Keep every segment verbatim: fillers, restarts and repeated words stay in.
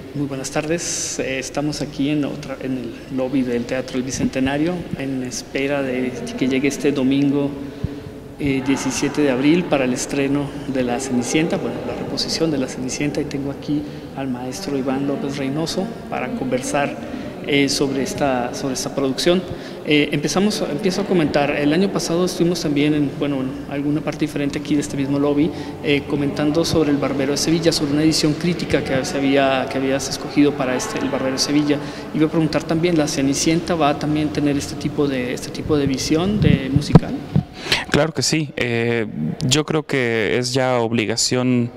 muy buenas tardes. Eh, estamos aquí en, otra, en el lobby del Teatro El Bicentenario en espera de que llegue este domingo eh, diecisiete de abril para el estreno de La Cenicienta, bueno, la reposición de La Cenicienta, y tengo aquí al maestro Iván López Reynoso para conversar eh, sobre, esta, sobre esta producción. Eh, empezamos, empiezo a comentar, el año pasado estuvimos también en, bueno, en alguna parte diferente aquí de este mismo lobby, eh, comentando sobre El Barbero de Sevilla, sobre una edición crítica que, se había, que habías escogido para este, El Barbero de Sevilla. Iba a preguntar también, ¿La Cenicienta va a también tener este tipo de, este tipo de visión de musical? Claro que sí. Eh, yo creo que es ya obligación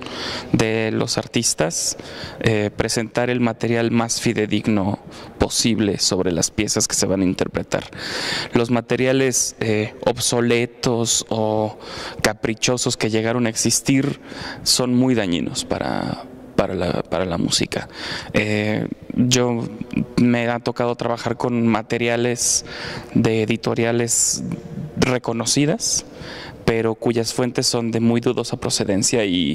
de los artistas eh, presentar el material más fidedigno posible sobre las piezas que se van a interpretar. Los materiales eh, obsoletos o caprichosos que llegaron a existir son muy dañinos para Para la, para la música. Eh, yo me ha tocado trabajar con materiales de editoriales reconocidas, pero cuyas fuentes son de muy dudosa procedencia y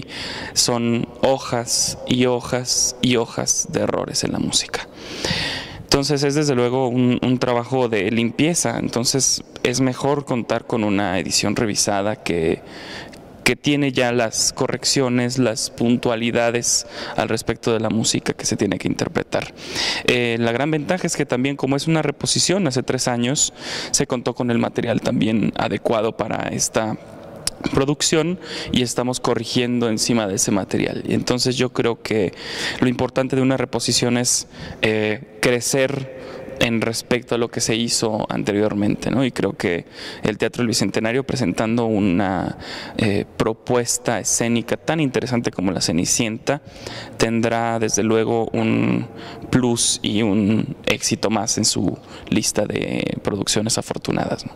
son hojas y hojas y hojas de errores en la música. Entonces es desde luego un, un trabajo de limpieza. Entonces es mejor contar con una edición revisada que que tiene ya las correcciones, las puntualidades al respecto de la música que se tiene que interpretar. Eh, la gran ventaja es que también, como es una reposición, hace tres años se contó con el material también adecuado para esta producción y estamos corrigiendo encima de ese material. Y entonces yo creo que lo importante de una reposición es eh, crecer en respecto a lo que se hizo anteriormente, ¿no? Y creo que el Teatro del Bicentenario, presentando una eh, propuesta escénica tan interesante como La Cenicienta, tendrá desde luego un plus y un éxito más en su lista de producciones afortunadas, ¿no?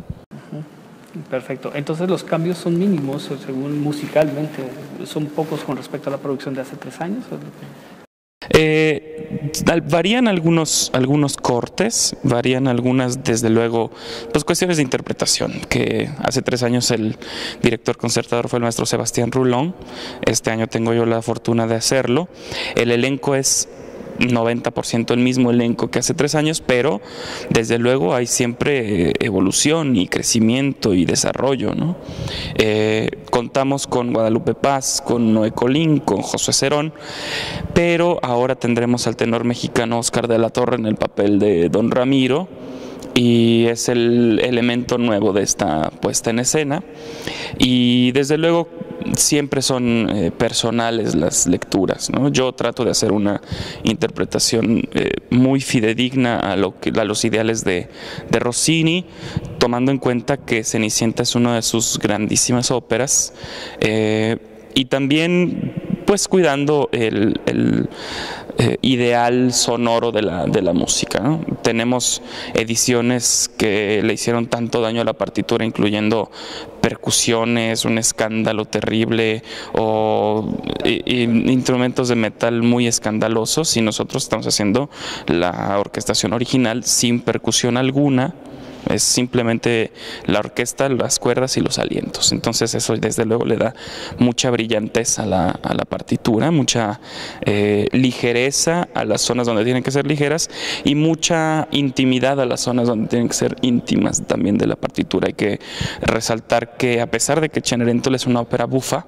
Perfecto. Entonces los cambios son mínimos, según musicalmente, son pocos con respecto a la producción de hace tres años. Eh, varían algunos, algunos cortes, varían algunas, desde luego, pues cuestiones de interpretación, que hace tres años el director concertador fue el maestro Sebastián Rulón, este año tengo yo la fortuna de hacerlo. El elenco es noventa por ciento el mismo elenco que hace tres años, pero desde luego hay siempre evolución y crecimiento y desarrollo, ¿no? Eh, contamos con Guadalupe Paz, con Noé Colín, con Josué Cerón, pero ahora tendremos al tenor mexicano Oscar de la Torre en el papel de Don Ramiro, y es el elemento nuevo de esta puesta en escena, y desde luego siempre son eh, personales las lecturas, ¿no? Yo trato de hacer una interpretación eh, muy fidedigna a, lo que, a los ideales de, de Rossini, tomando en cuenta que Cenicienta es una de sus grandísimas óperas, eh, y también pues cuidando el, el eh, ideal sonoro de la, de la música, ¿no? Tenemos ediciones que le hicieron tanto daño a la partitura, incluyendo percusiones, un escándalo terrible, o y, y, instrumentos de metal muy escandalosos, y nosotros estamos haciendo la orquestación original sin percusión alguna. Es simplemente la orquesta, las cuerdas y los alientos. Entonces eso desde luego le da mucha brillantez a la, a la partitura, mucha eh, ligereza a las zonas donde tienen que ser ligeras y mucha intimidad a las zonas donde tienen que ser íntimas también de la partitura. Hay que resaltar que, a pesar de que Cenerentola es una ópera bufa,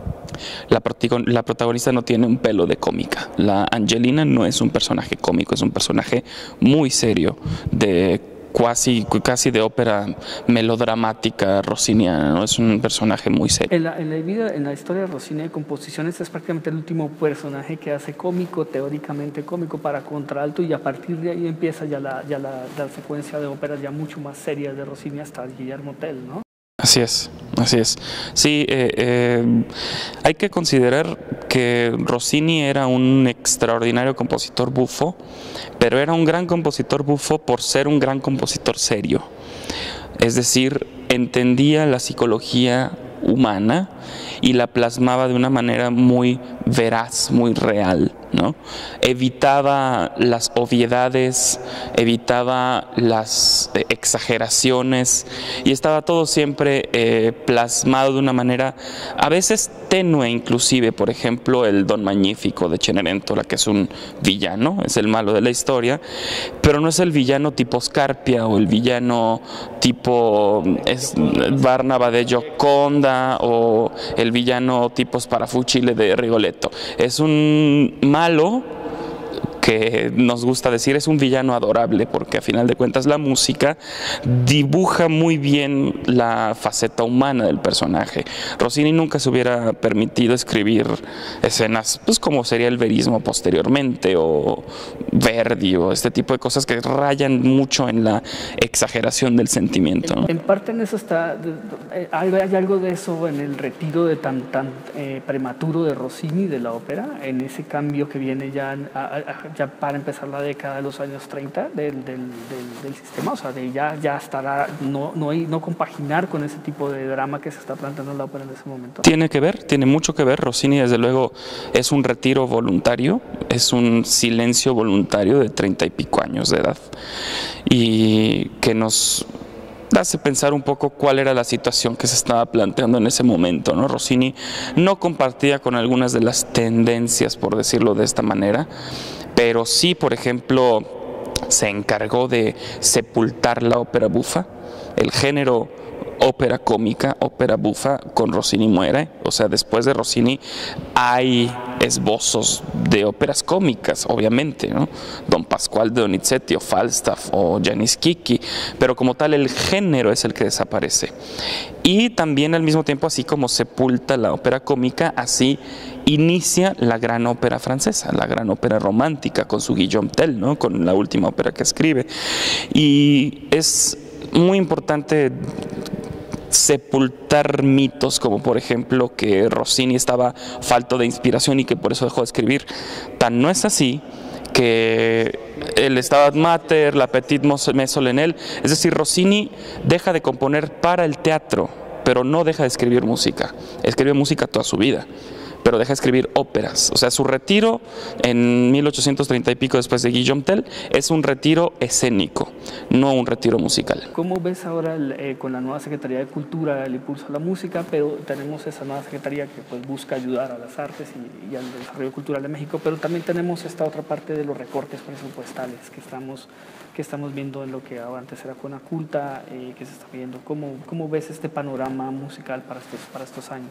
La, la protagonista no tiene un pelo de cómica. La Angelina no es un personaje cómico, es un personaje muy serio, de Casi, casi de ópera melodramática rossiniana, ¿no? Es un personaje muy serio. En la, en la vida, en la historia de Rossini de composiciones, es prácticamente el último personaje que hace cómico, teóricamente cómico, para contralto, y a partir de ahí empieza ya la, ya la, la secuencia de óperas ya mucho más serias de Rossini hasta Guillermo Tell, ¿no? Así es, así es. Sí, eh, eh, hay que considerar que Rossini era un extraordinario compositor bufo, pero era un gran compositor bufo por ser un gran compositor serio. Es decir, entendía la psicología humana y la plasmaba de una manera muy veraz, muy real, ¿no? Evitaba las obviedades, evitaba las eh, exageraciones y estaba todo siempre eh, plasmado de una manera a veces tenue, inclusive. Por ejemplo, el Don Magnífico de Cenerentola, que es un villano, es el malo de la historia, pero no es el villano tipo Scarpia o el villano tipo es, Barnaba de Gioconda o el villano tipo Sparafucile de Rigoletto. Es un malo que nos gusta decir es un villano adorable, porque a final de cuentas la música dibuja muy bien la faceta humana del personaje. Rossini nunca se hubiera permitido escribir escenas pues como sería el verismo posteriormente o Verdi o este tipo de cosas que rayan mucho en la exageración del sentimiento, ¿no? En parte en eso está, hay, hay algo de eso en el retiro de tan, tan eh, prematuro de Rossini de la ópera, en ese cambio que viene ya a, a, ya para empezar la década de los años treinta del, del, del, del sistema, o sea, de ya, ya estará, no, no, hay, no compaginar con ese tipo de drama que se está planteando en la ópera en ese momento. Tiene que ver, tiene mucho que ver. Rossini, desde luego, es un retiro voluntario, es un silencio voluntario de treinta y pico años de edad y que nos hace pensar un poco cuál era la situación que se estaba planteando en ese momento, ¿no? Rossini no compartía con algunas de las tendencias, por decirlo de esta manera, pero sí, por ejemplo, se encargó de sepultar la ópera bufa, el género ópera cómica, ópera bufa, con Rossini muere. O sea, después de Rossini hay esbozos de óperas cómicas, obviamente, ¿no? Don Pasquale de Donizetti o Falstaff o Janis Schicchi, pero como tal el género es el que desaparece. Y también al mismo tiempo, así como sepulta la ópera cómica, así inicia la gran ópera francesa, la gran ópera romántica con su Guillaume Tell, ¿no? Con la última ópera que escribe. Y es muy importante sepultar mitos como por ejemplo que Rossini estaba falto de inspiración y que por eso dejó de escribir. Tan no es así que el Stabat Mater, la Petite Messe Solennelle, es decir, Rossini deja de componer para el teatro, pero no deja de escribir música. Escribe música toda su vida, pero deja de escribir óperas. O sea, su retiro en mil ochocientos treinta y pico después de Guillaume Tell es un retiro escénico, no un retiro musical. ¿Cómo ves ahora eh, con la nueva Secretaría de Cultura el impulso a la música, pero tenemos esa nueva Secretaría que pues, busca ayudar a las artes y, y al desarrollo cultural de México, pero también tenemos esta otra parte de los recortes presupuestales que estamos, que estamos viendo en lo que antes era Conaculta, eh, que se está viendo? ¿Cómo, cómo ves este panorama musical para estos, para estos años?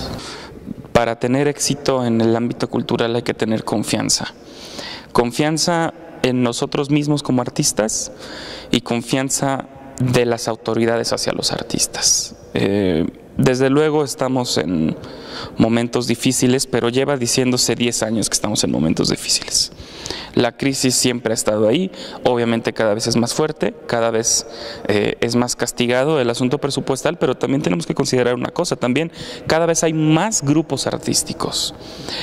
Para tener éxito en el ámbito cultural hay que tener confianza. Confianza en nosotros mismos como artistas y confianza de las autoridades hacia los artistas. Eh, desde luego estamos en momentos difíciles, pero lleva diciéndose diez años que estamos en momentos difíciles. La crisis siempre ha estado ahí, obviamente cada vez es más fuerte, cada vez eh, es más castigado el asunto presupuestal, pero también tenemos que considerar una cosa, también cada vez hay más grupos artísticos.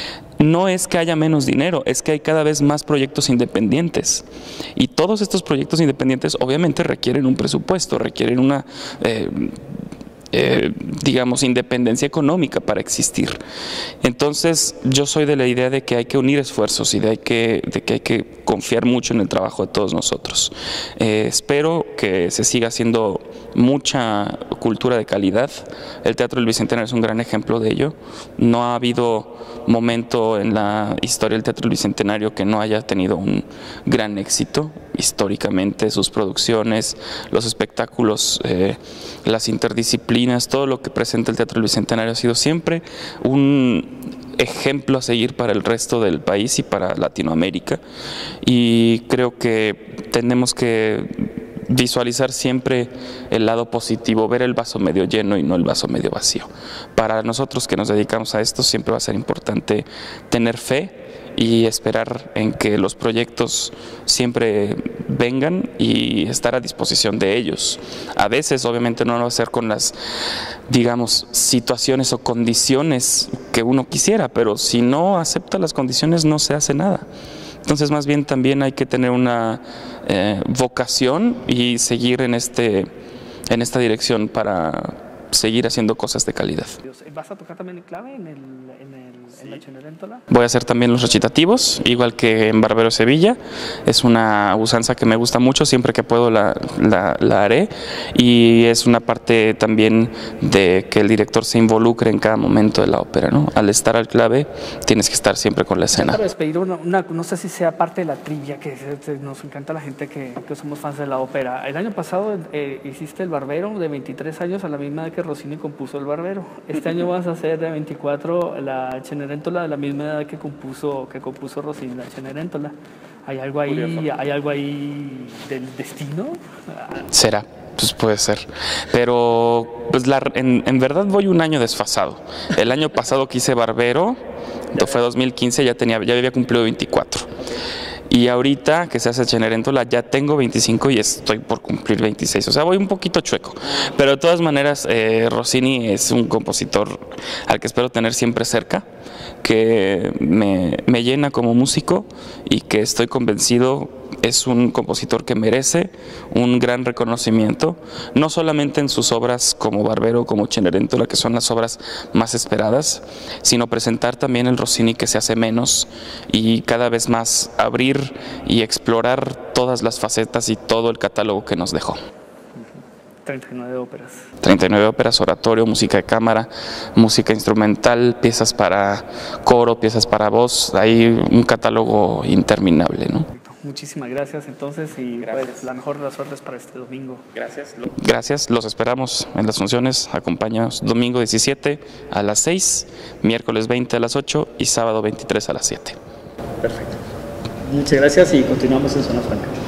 No es que haya menos dinero, es que hay cada vez más proyectos independientes. Y todos estos proyectos independientes obviamente requieren un presupuesto, requieren una... Eh, Eh, digamos, independencia económica para existir. Entonces yo soy de la idea de que hay que unir esfuerzos y de, hay que, de que hay que confiar mucho en el trabajo de todos nosotros. Eh, espero que se siga haciendo mucha cultura de calidad. El Teatro del Bicentenario es un gran ejemplo de ello. No ha habido momento en la historia del Teatro del Bicentenario que no haya tenido un gran éxito históricamente. Sus producciones, los espectáculos, eh, las interdisciplinas, todo lo que presenta el Teatro del Bicentenario ha sido siempre un ejemplo a seguir para el resto del país y para Latinoamérica, y creo que tenemos que visualizar siempre el lado positivo, ver el vaso medio lleno y no el vaso medio vacío. Para nosotros que nos dedicamos a esto siempre va a ser importante tener fe y esperar en que los proyectos siempre vengan y estar a disposición de ellos. A veces obviamente no lo va a hacer con las, digamos, situaciones o condiciones que uno quisiera, pero si no acepta las condiciones no se hace nada. Entonces más bien también hay que tener una eh, vocación y seguir en, este, en esta dirección para seguir haciendo cosas de calidad. ¿Vas a tocar también el clave en, el, en, el, sí. en la Cenerentola? Voy a hacer también los recitativos, igual que en Barbero Sevilla. Es una usanza que me gusta mucho, siempre que puedo la, la, la haré, y es una parte también de que el director se involucre en cada momento de la ópera, ¿no? Al estar al clave tienes que estar siempre con la escena. Para despedir, una, una, no sé si sea parte de la trivia, que nos encanta la gente que, que somos fans de la ópera. El año pasado eh, hiciste el Barbero de veintitrés años, a la misma edad que Rossini compuso el Barbero. Este año vas a hacer de veinticuatro la Cenerentola, de la misma edad que compuso, que compuso Rossini la Cenerentola. ¿Hay algo ahí, Curioso. ¿Hay algo ahí del destino? Será. Pues puede ser, pero pues la, en, en verdad voy un año desfasado. El año pasado que hice Barbero, fue dos mil quince, ya, tenía, ya había cumplido veinticuatro. Y ahorita que se hace Cenerentola ya tengo veinticinco y estoy por cumplir veintiséis, o sea, voy un poquito chueco. Pero de todas maneras, eh, Rossini es un compositor al que espero tener siempre cerca, que me, me llena como músico y que estoy convencido es un compositor que merece un gran reconocimiento, no solamente en sus obras como Barbero, como Cenerentola, que son las obras más esperadas, sino presentar también el Rossini que se hace menos y cada vez más abrir y explorar todas las facetas y todo el catálogo que nos dejó. treinta y nueve óperas. treinta y nueve óperas, oratorio, música de cámara, música instrumental, piezas para coro, piezas para voz, hay un catálogo interminable, ¿no? Muchísimas gracias entonces y gracias. Pues, la mejor de las suertes para este domingo. Gracias. Gracias, los esperamos en las funciones, acompáñanos domingo diecisiete a las seis, miércoles veinte a las ocho y sábado veintitrés a las siete. Perfecto. Muchas gracias y continuamos en Zona Franca.